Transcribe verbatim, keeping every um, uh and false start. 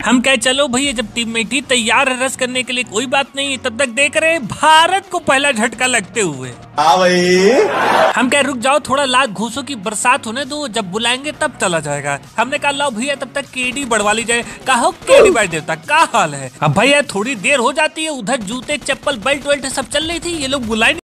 हम कहे चलो भैया जब टीम में ही तैयार है रस करने के लिए कोई बात नहीं, तब तक देख रहे भारत को पहला झटका लगते हुए। हाँ भाई। हम कहे रुक जाओ थोड़ा लाख घूसों की बरसात होने दो, जब बुलाएंगे तब चला जाएगा। हमने कहा लाओ भैया तब तक केडी बढ़वा ली जाए। कहा केडी भाई देवता क्या हाल है। अब भैया थोड़ी देर हो जाती है, उधर जूते चप्पल बेल्ट वेल्ट सब चल रही थी, ये लोग बुलाए